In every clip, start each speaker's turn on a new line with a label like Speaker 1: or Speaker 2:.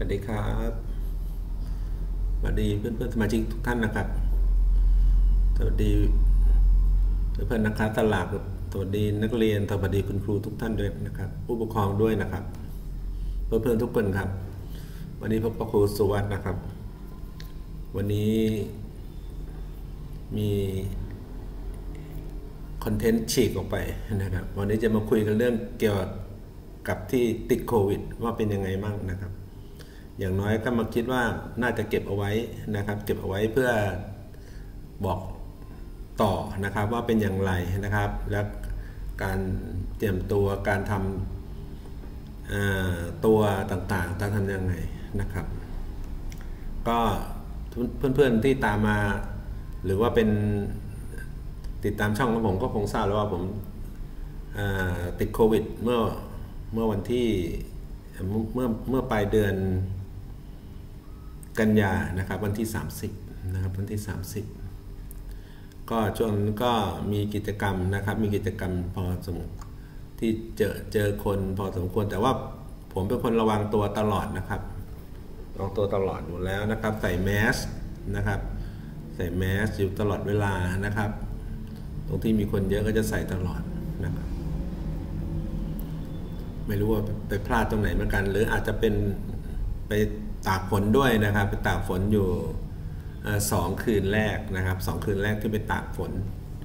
Speaker 1: วัสดีครับสวัสดีเพื่อนๆสมาชิกทุกท่านนะครับสวัสดีเพื่อนๆนักค้าตลาดสวัสดีนักเรียนสวัสดีคุณครูทุกท่านด้วยนะครับผู้ปกครองด้วยนะครับเพื่อนๆทุกคนครับวันนี้พบกับครูสุวัสด์นะครับวันนี้มีคอนเทนต์ฉีกออกไปนะครับวันนี้จะมาคุยกันเรื่องเกี่ยวกับที่ติดโควิดว่าเป็นยังไงบ้างนะครับอย่างน้อยก็มาคิดว่าน่าจะเก็บเอาไว้นะครับเก็บเอาไว้เพื่อบอกต่อนะครับว่าเป็นอย่างไรนะครับและการเตรียมตัวการทำตัวต่างๆจะทำยังไงนะครับก็เพื่อนๆที่ตามมาหรือว่าเป็นติดตามช่องของผมก็คงทราบแล้วว่าผมติดโควิดเมื่อวันที่เมื่อปลายเดือนกันยานะครับวันที่30นะครับวันที่30ก็ช่วงนั้นก็มีกิจกรรมนะครับมีกิจกรรมพอสมที่เจอคนพอสมควรแต่ว่าผมเป็นคนระวังตัวตลอดนะครับระวังตัวตลอดอยู่แล้วนะครับใส่แมสนะครับใส่แมสอยู่ตลอดเวลานะครับตรงที่มีคนเยอะก็จะใส่ตลอดนะครับไม่รู้ว่าไปพลาดตรงไหนเหมือนกันหรืออาจจะเป็นไปตากฝนด้วยนะครับไปตากฝนอยู่2 คืนแรกนะครับ2 คืนแรกที่ไปตากฝน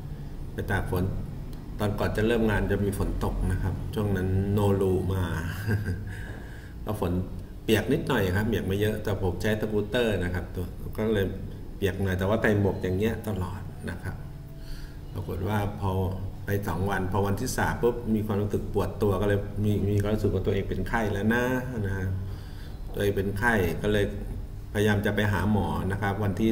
Speaker 1: ตอนก่อนจะเริ่มงานจะมีฝนตกนะครับช่วงนั้นโนรูมาก็ฝนเปียกนิดหน่อยครับเปียกไม่เยอะแต่ผมใช้สกูตเตอร์นะครับตัวก็เลยเปียกหน่อยแต่ว่าใส่หมวกอย่างเงี้ยตลอดนะครับปรากฏว่าพอไป2 วันพอวันที่3ปุ๊บมีความรู้สึกปวดตัวก็เลยมีความรู้สึกว่าตัวเองเป็นไข้แล้วนะตัวเองเป็นไข้ก็เลยพยายามจะไปหาหมอนะครับวันที่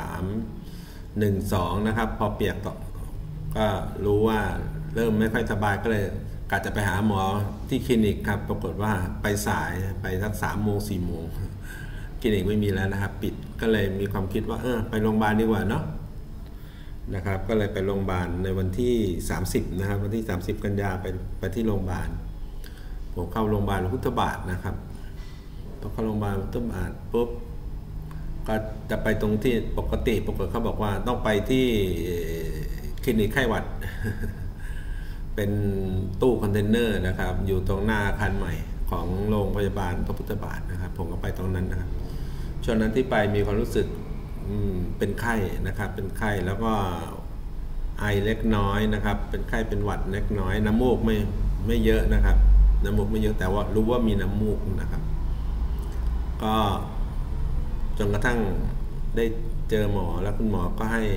Speaker 1: 3-1-2นะครับพอเปียกก็รู้ว่าเริ่มไม่ค่อยสบายก็เลยกะจะไปหาหมอที่คลินิกครับปรากฏว่าไปสายไปสัก3-4 โมงคลินิกไม่มีแล้วนะครับปิดก็เลยมีความคิดว่าไปโรงพยาบาลดีกว่าเนาะนะครับก็เลยไปโรงพยาบาลในวันที่30นะครับวันที่30กันยาไปที่โรงพยาบาลผมเข้าโรงพยาบาลพุทธบาทนะครับพอเข้าโรงพยาบาลพุทธบาทปุ๊บก็จะไปตรงที่ปกติเขาบอกว่าต้องไปที่คลินิกไข้หวัด เป็นตู้คอนเทนเนอร์นะครับอยู่ตรงหน้าอาคารใหม่ของโรงพยาบาลพระพุทธบาทนะครับผมก็ไปตรงนั้นนะครับช่วงนั้นที่ไปมีความรู้สึกเป็นไข้นะครับเป็นไข้แล้วก็ไอเล็กน้อยนะครับเป็นไข้เป็นหวัดเล็กน้อยน้ำมูกไม่เยอะนะครับน้ำมูกไม่เยอะแต่ว่ารู้ว่ามีน้ำมูกนะครับก็จนกระทั่งได้เจอหมอแล้วคุณหมอก็ให้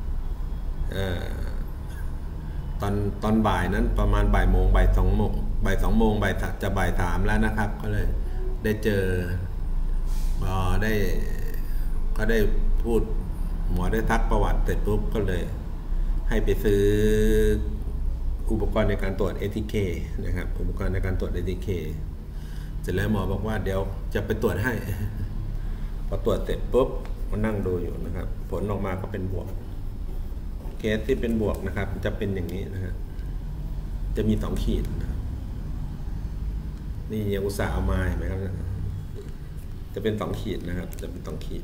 Speaker 1: ตอนบ่ายนั้นประมาณบ่าย 2 โมงบ่าย 2 โมงจะบ่าย 3แล้วนะครับก็เลยได้เจอก็ได้พูดหมอได้ทักประวัติเสร็จปุ๊บก็เลยให้ไปซื้ออุปกรณ์ในการตรวจ ATK นะครับอุปกรณ์ในการตรวจ ATK เสร็จแล้วหมอบอกว่าเดี๋ยวจะไปตรวจให้พอตรวจเสร็จปุ๊บมานั่งดูอยู่นะครับผลออกมาก็เป็นบวกเคสที่เป็นบวกนะครับจะเป็นอย่างนี้นะฮะจะมี2 ขีดนะครับนี่ยังอุตส่าห์เอามาเห็นไหมครับจะเป็น2 ขีดนะครับจะเป็น2 ขีด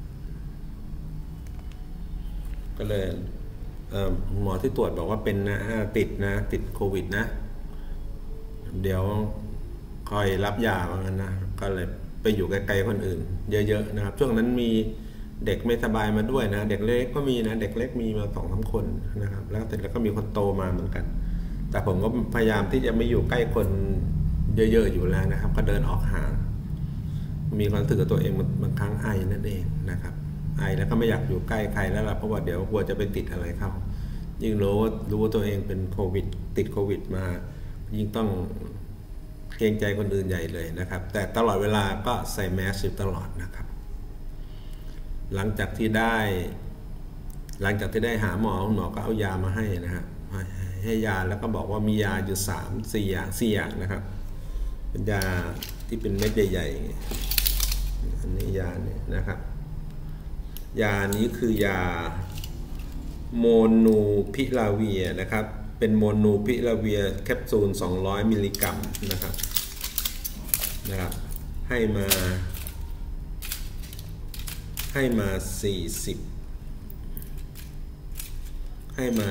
Speaker 1: ก็เลยหมอที่ตรวจบอกว่าเป็นนะติดโควิดนะเดี๋ยวคอยรับยาว่างั้นนะก็เลยไปอยู่ไกลๆคนอื่นเยอะๆนะครับช่วงนั้นมีเด็กไม่สบายมาด้วยนะเด็กเล็กก็มีนะเด็กเล็กมีมา2-3 คนนะครับแล้วก็มีคนโตมาเหมือนกันแต่ผมก็พยายามที่จะไม่อยู่ใกล้คนเยอะๆอยู่แล้วนะครับก็เดินออกห่างมีความรู้สึกกับตัวเองบางครั้งไอนั่นเองนะครับไอแล้วก็ไม่อยากอยู่ใกล้ใครแล้วล่ะเพราะว่าเดี๋ยวกลัวจะไปติดอะไรเข้ายิ่งรู้ว่าตัวเองเป็นโควิดติดโควิดมายิ่งต้องเกรงใจคนอื่นใหญ่เลยนะครับแต่ตลอดเวลาก็ใส่แมสอยู่ตลอดนะครับหลังจากที่ได้หาหมอคุณหมอก็เอายามาให้นะครับให้ยาแล้วก็บอกว่ามียาอยู่4 อย่างนะครับเป็นยาที่เป็นเม็ดใหญ่ๆอันนี้ยาเนี่ยนะครับยานี้คือยาโมนูพิลาเวียนะครับเป็นโมนูพิลาเวียแคปซูล200 มิลลิกรัมนะครับให้มาให้มา40ให้มา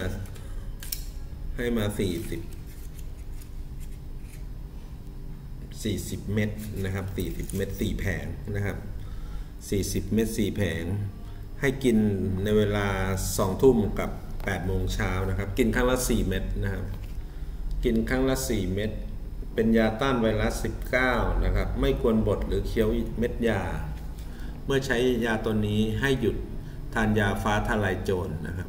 Speaker 1: 40เม็ดนะครับ40เม็ด4แผงนะครับ40เม็ด4แผงให้กินในเวลา2 ทุ่มกับ8 โมงเช้านะครับกินครั้งละ4เม็ดนะครับกินครั้งละ4เม็ดเป็นยาต้านไวรัส19นะครับไม่ควรบดหรือเคี้ยวเม็ดยาเมื่อใช้ยาตัวนี้ให้หยุดทานยาฟ้าทลายโจรนะครับ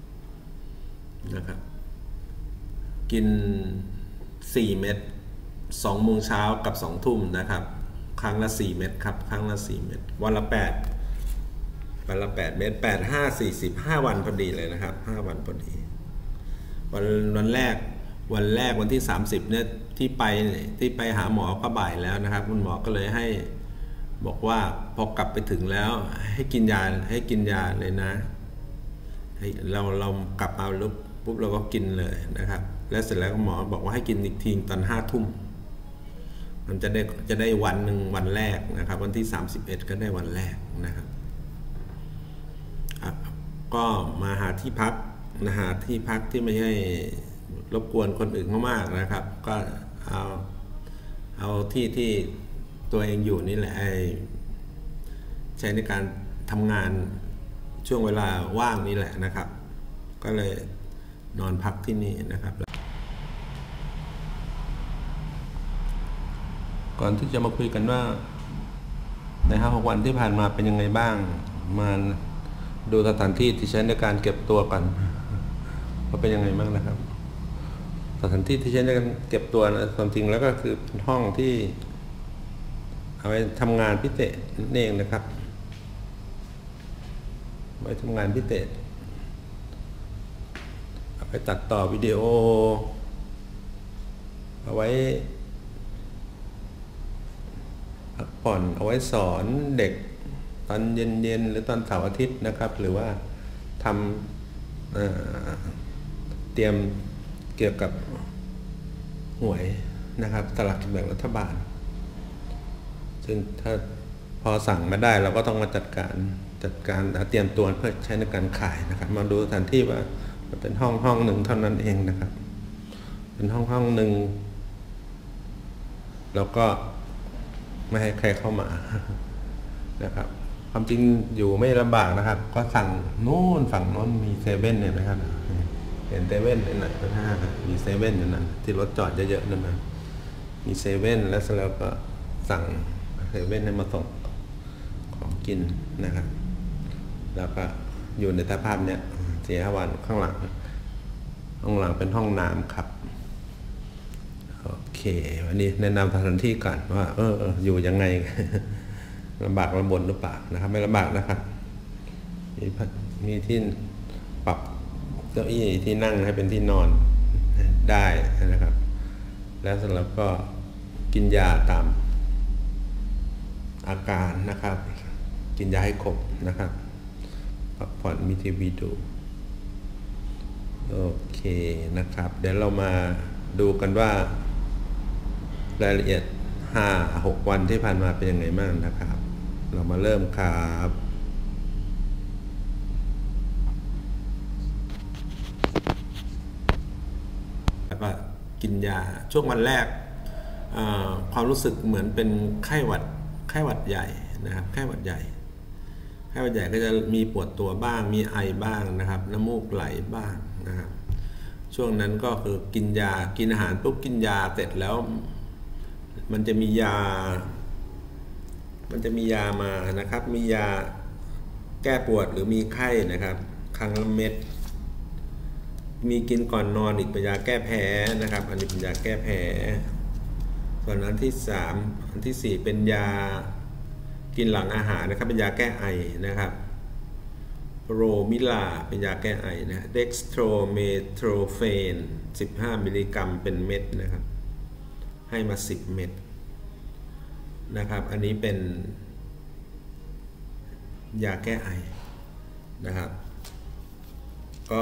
Speaker 1: กิน4เม็ด2 โมงเช้ากับ2 ทุ่มนะครับครั้งละ4เม็ดครับครั้งละ4เม็ดวันละ8เม็ด8 5 40 5 วันพอดีเลยนะครับ5 วันพอดีวันแรกวันที่30เนี่ยที่ไปหาหมอก็บ่ายแล้วนะครับคุณหมอก็เลยให้บอกว่าพอกลับไปถึงแล้วให้กินยาเลยนะให้เรากลับมาปุ๊บเราก็กินเลยนะครับและเสร็จแล้วหมอบอกว่าให้กินอีกทีตอน5 ทุ่มมันจะได้วันหนึ่งวันแรกนะครับวันที่31ก็ได้วันแรกนะครับก็มาหาที่พักที่ไม่ให้รบกวนคนอื่นมากนะครับก็เอาที่ตัวเองอยู่นี่แหละใช้ในการทำงานช่วงเวลาว่างนี่แหละนะครับก็เลยนอนพักที่นี่นะครับก่อนที่จะมาคุยกันว่าใน5-6 วันที่ผ่านมาเป็นยังไงบ้างมาดูสถานที่ที่ใช้ในการเก็บตัวกันว่าเป็นยังไงบ้างนะครับสถานที่ที่ใช้ในการเก็บตัวนะความจริงแล้วก็คือเป็นห้องที่เอาไว้ทำงานพิเศษนั่นเองนะครับไว้ทำงานพิเศษเอาไว้ตัดต่อวิดีโอเอาไว้พักผ่อนเอาไว้สอนเด็กตอนเย็นๆหรือตอนเสาร์อาทิตย์นะครับหรือว่าทำเตรียมเกี่ยวกับหวยนะครับสลากกินแบ่งรัฐบาลซึ่งถ้าพอสั่งมาได้เราก็ต้องมาจัดการเตรียมตัวเพื่อใช้ในการขายนะครับมาดูสถานที่ว่ามันเป็นห้องหนึ่งเท่านั้นเองนะครับเป็นห้องหนึ่งแล้วก็ไม่ให้ใครเข้ามานะครับความจริงอยู่ไม่ลำบากนะครับก็สั่งนู่นฝั่งโน้นมีเซเว่นเนี่ยนะครับเห็นเซเว่นไหนก็น่ามีเซเว่นอยู่นั่นที่รถจอดเยอะๆนั่นนะมีเซเว่นแล้วเสร็จแล้วก็สั่งเซเว่นให้มาส่งของกินนะครับแล้วก็อยู่ในสภาพเนี้ย4-5 วันข้างหลังเป็นห้องน้ำครับโอเควันนี้แนะนำสถานที่ก่อนว่าอยู่ยังไงลำบากลำบนหรือเปล่านะครับไม่ลำบากนะครับมีที่ปรับเก้าอี้ที่นั่งให้เป็นที่นอนได้นะครับแล้วเสร็จแล้วก็กินยาตามอาการนะครับกินยาให้ครบนะครับพักผ่อนมีทีวีดูโอเคนะครับเดี๋ยวเรามาดูกันว่ารายละเอียด5-6 วันที่ผ่านมาเป็นยังไงบ้างนะครับเรามาเริ่มครับแล้วก็กินยาช่วงวันแรกความรู้สึกเหมือนเป็นไข้หวัดใหญ่นะครับไข้หวัดใหญ่ก็จะมีปวดตัวบ้างมีไอบ้างนะครับน้ำมูกไหลบ้างนะครับช่วงนั้นก็คือกินอาหารปุ๊บกินยาเสร็จแล้วมันจะมียามานะครับมียาแก้ปวดหรือมีไข้นะครับครั้งละเม็ดมีกินก่อนนอนอีกเป็นยาแก้แพ้นะครับอันนี้เป็นยาแก้แพ้ส่วนอันที่3อันที่4เป็นยากินหลังอาหารนะครับเป็นยาแก้ไอนะครับโรมิลาเป็นยาแก้ไอนะเด็กสโตรเมโทรเฟน15 มิลลิกรัมเป็นเม็ดนะครับให้มา10 เม็ดนะครับอันนี้เป็นยาแก้ไอนะครับก็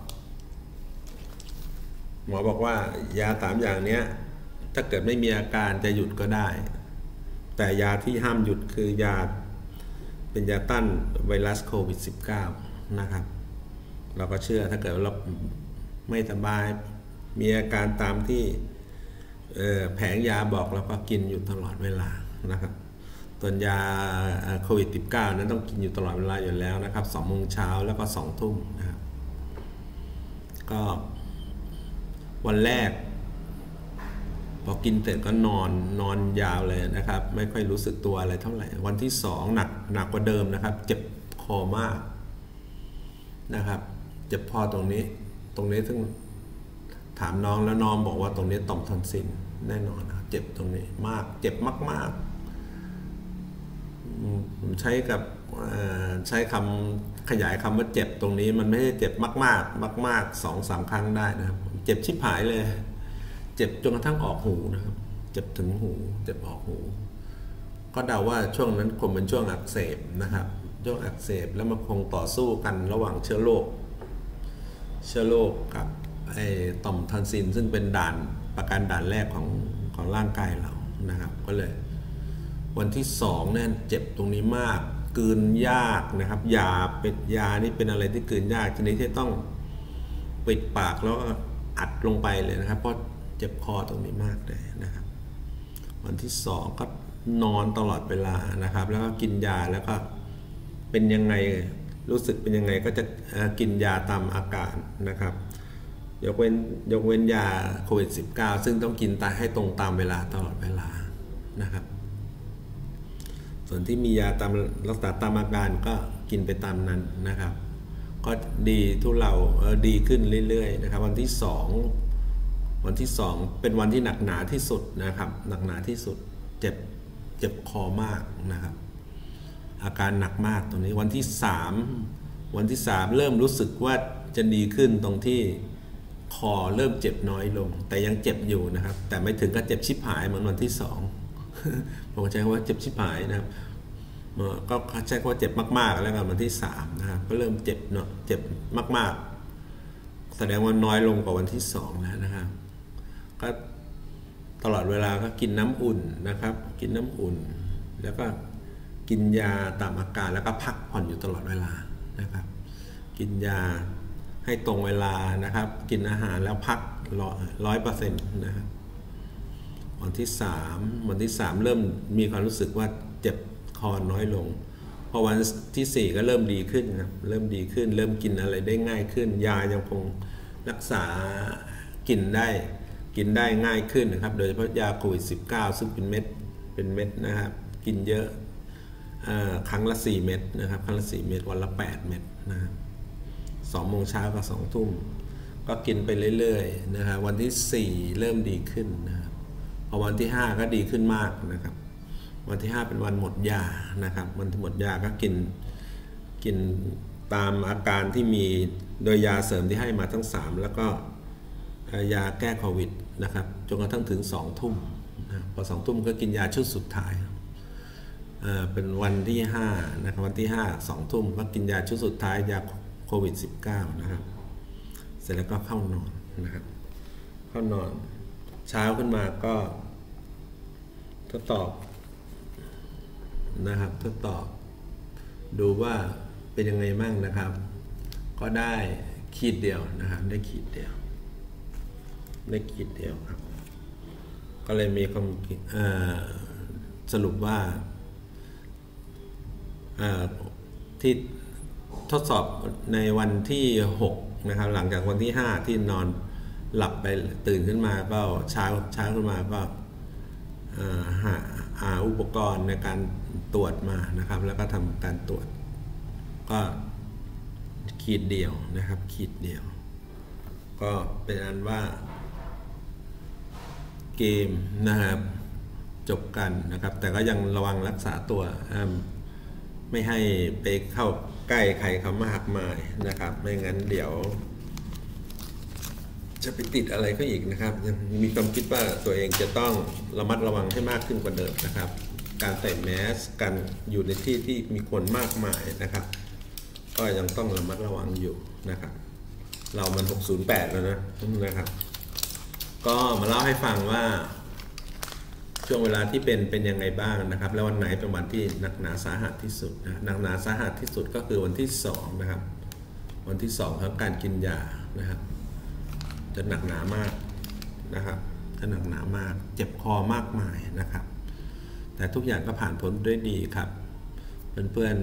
Speaker 1: หมอบอกว่ายา3 อย่างนี้ถ้าเกิดไม่มีอาการจะหยุดก็ได้แต่ยาที่ห้ามหยุดคือยาเป็นยาต้านไวรัสโควิด -19 นะครับเราก็เชื่อถ้าเกิดเราไม่สบายมีอาการตามที่แผงยาบอกเราก็กินอยู่ตลอดเวลานะครับตัวยาโควิด -19 นั้นต้องกินอยู่ตลอดเวลาอยู่แล้วนะครับ2 โมงเช้าแล้วก็2 ทุ่มนะครับก็วันแรกพอกินเสร็จก็นอนยาวเลยนะครับไม่ค่อยรู้สึกตัวอะไรเท่าไหร่วันที่2หนักกว่าเดิมนะครับเจ็บคอมากนะครับเจ็บคอตรงนี้ซึ่งถามน้องแล้วน้องบอกว่าตรงนี้ต่อมทอนซิลแน่นอนนะเจ็บตรงนี้มากเจ็บมากผมใช้คำขยายคำว่าเจ็บตรงนี้มันไม่ใช่เจ็บมาก 2-3 ครั้งได้นะครับเจ็บชิบหายเลยเจ็บจนกระทั่งออกหูนะครับเจ็บถึงหูเจ็บออกหูก็เดาว่าช่วงนั้นคงเป็นช่วงอักเสบนะครับช่วงอักเสบแล้วมันคงต่อสู้กันระหว่างเชื้อโรคกับไอ้ต่อมทอนซิลซึ่งเป็นประการด่านแรกของร่างกายเรานะครับก็เลยวันที่2เนี่ยเจ็บตรงนี้มากกลืนยากนะครับยานี่เป็นอะไรที่กลืนยากชนิดที่ต้องปิดปากแล้วอัดลงไปเลยนะครับเพราะเจ็บคอตรงนี้มากเลยนะครับวันที่2ก็นอนตลอดเวลานะครับแล้วก็กินยาแล้วก็เป็นยังไงรู้สึกเป็นยังไงก็จะกินยาตามอาการนะครับยกเว้นยาโควิด -19 ซึ่งต้องกินให้ตรงตามเวลาตลอดเวลานะครับส่วนที่มียาตามรักษาตามอาการก็กินไปตามนั้นนะครับก็ดีทุเราดีขึ้นเรื่อยๆนะครับวันที่2เป็นวันที่หนักหนาที่สุดนะครับหนักหนาที่สุดเจ็บคอมากนะครับอาการหนักมากตรงนี้วันที่3เริ่มรู้สึกว่าจะดีขึ้นตรงที่คอเริ่มเจ็บน้อยลงแต่ยังเจ็บอยู่นะครับแต่ไม่ถึงกับเจ็บชิบหายเหมือนวันที่2ผมใช้คำว่าเจ็บชิบหายนะครับก็ใช้คำว่าเจ็บมากๆแล้วกันวันที่3นะครับก็เริ่มเจ็บเนาะเจ็บมากๆแสดงว่าน้อยลงกว่าวันที่2แล้วนะครับก็ตลอดเวลาก็กินน้ำอุ่นนะครับกินน้ำอุ่นแล้วก็กินยาตามอาการแล้วก็พักผ่อนอยู่ตลอดเวลานะครับกินยาให้ตรงเวลานะครับกินอาหารแล้วพัก100%นะครับวันที่3เริ่มมีความรู้สึกว่าเจ็บคอน้อยลงพอวันที่4ก็เริ่มดีขึ้นครับเริ่มดีขึ้นเริ่มกินอะไรได้ง่ายขึ้นยายังคงรักษากินได้ง่ายขึ้นนะครับโดยเฉพาะยาโควิด -19 ซึ่งเป็นเม็ดนะครับกินเยอะครั้งละ4 เม็ดนะครับครั้งละ4 เม็ดวันละ8 เม็ดนะครับ2 โมงเช้ากับ2 ทุ่มก็กินไปเรื่อยๆนะครับวันที่4เริ่มดีขึ้นนะครับพอวันที่5ก็ดีขึ้นมากนะครับวันที่5เป็นวันหมดยานะครับวันที่หมดยาก็กินตามอาการที่มีโดยยาเสริมที่ให้มาทั้ง3แล้วก็ยาแก้โควิดนะครับจนกระทั่งถึง2 ทุ่มนะพอ2 ทุ่มก็กินยาชุดสุดท้ายเป็นวันที่5นะครับวันที่5 2 ทุ่มก็กินยาชุดสุดท้ายยาโควิด -19 นะครับเสร็จแล้วก็เข้านอนนะครับเข้านอนเช้าขึ้นมาก็ทดสอบนะครับทดสอบดูว่าเป็นยังไงบ้างนะครับก็ได้ขีดเดียวนะครับได้ขีดเดียวครับก็เลยมีความสรุปว่าที่ทดสอบในวันที่6นะครับหลังจากวันที่5ที่นอนหลับไปตื่นขึ้นมาก็เช้าขึ้นมาก็หาอุปกรณ์ในการตรวจมานะครับแล้วก็ทำการตรวจก็ขีดเดียวนะครับขีดเดียวก็เป็นอันว่าเกมนะครับจบกันนะครับแต่ก็ยังระวังรักษาตัวไม่ให้ไปเข้าใกล้ใครเขามากมายนะครับไม่งั้นเดี๋ยวจะไปติดอะไรก็อีกนะครับยังมีความคิดว่าตัวเองจะต้องระมัดระวังให้มากขึ้นกว่าเดิมนะครับการใส่แมสกันอยู่ในที่ที่มีคนมากมายนะครับก็ยังต้องระมัดระวังอยู่นะครับเรามัน608แล้วนะครับก็มาเล่าให้ฟังว่าช่วงเวลาที่เป็นยังไงบ้างนะครับแล้ววันไหนเป็นวันที่หนักหนาสาหัสที่สุดนะหนักหนาสาหัสที่สุดก็คือวันที่2นะครับวันที่2ของการกินยานะครับจะหนักหนามากนะครับจะหนักหนามากเจ็บคอมากมายนะครับแต่ทุกอย่างก็ผ่านพ้นด้วยดีครับเพื่อน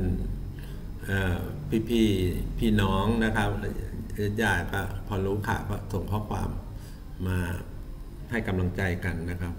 Speaker 1: พี่น้องนะครับญาติก็พอรู้ข่าวก็ส่งข้อความมาให้กำลังใจกันนะครับ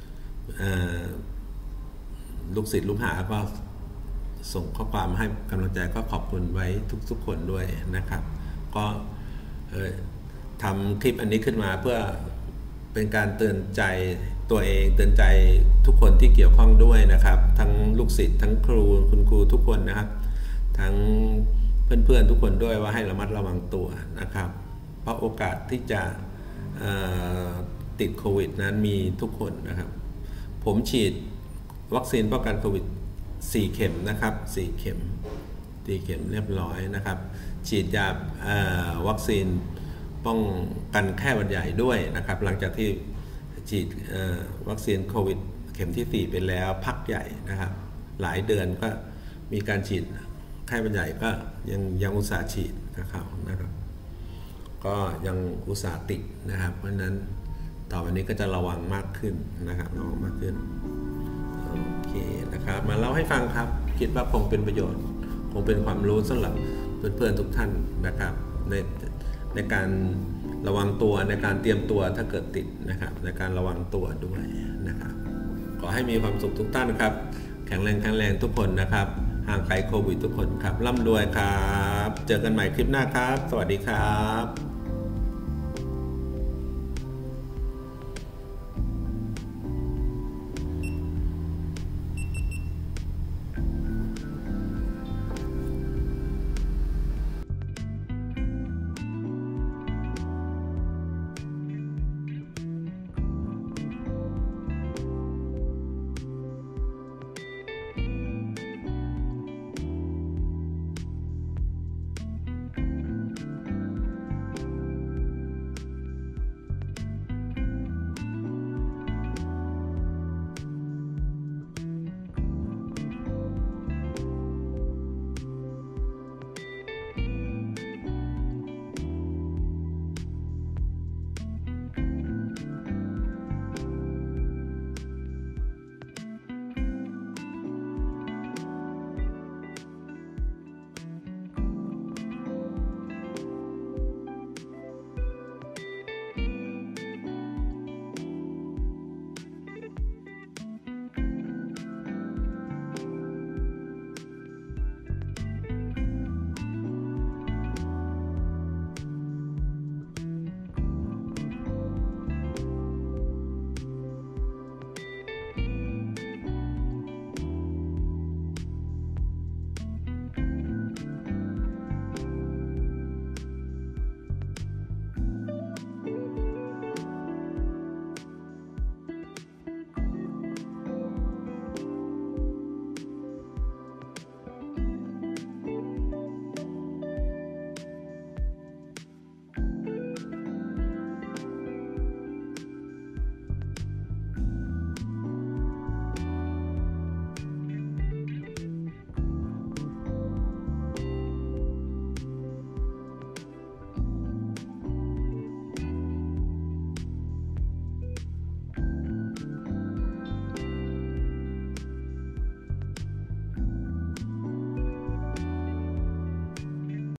Speaker 1: ลูกศิษย์ลูกหาก็ส่งข้อความให้กำลังใจก็ขอบคุณไว้ทุกคนด้วยนะครับก็ทำคลิปอันนี้ขึ้นมาเพื่อเป็นการเตือนใจตัวเองเตือนใจทุกคนที่เกี่ยวข้องด้วยนะครับทั้งลูกศิษย์ทั้งครูคุณครูทุกคนนะครับทั้งเพื่อนๆทุกคนด้วยว่าให้ระมัดระวังตัวนะครับเพราะโอกาสที่จะติดโควิดนั้นมีทุกคนนะครับผมฉีดวัคซีนป้องกันโควิด4 เข็มนะครับ4 เข็มเรียบร้อยนะครับฉีดยาวัคซีนป้องกันแค่หวัดใหญ่ด้วยนะครับหลังจากที่ฉีดวัคซีนโควิดเข็มที่4ไปแล้วพักใหญ่นะครับหลายเดือนก็มีการฉีดไข้หวัดใหญ่ก็ยังอุตส่าห์ฉีดกับเขานะครับก็ยังอุตส่าห์ติดนะครับเพราะฉะนั้นต่อไปนี้ก็จะระวังมากขึ้นนะครับระวังมากขึ้นโอเคนะครับมาเล่าให้ฟังครับคิดว่าคงเป็นประโยชน์คงเป็นความรู้สำหรับเพื่อนๆทุกท่านนะครับในการระวังตัวในการเตรียมตัวถ้าเกิดติดนะครับในการระวังตัวด้วยนะครับขอให้มีความสุขทุกท่านครับแข็งแรงทุกคนนะครับห่างไกลโควิดทุกคนครับร่ำรวยครับเจอกันใหม่คลิปหน้าครับสวัสดีครับ